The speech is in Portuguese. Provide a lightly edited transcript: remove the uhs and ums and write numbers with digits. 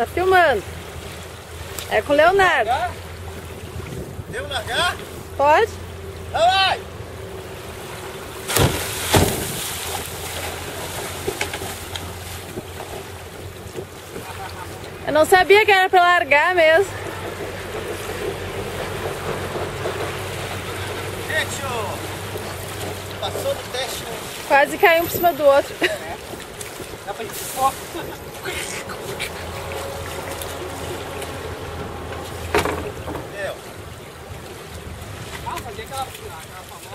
Tá filmando. É com o Leonardo. Deu largar? Pode? Vai! Eu não sabia que era pra largar mesmo. Gente, passou do teste. Quase caiu um por cima do outro. Dá pra ir fora. Meu. Ah, sabia que aquela famosa.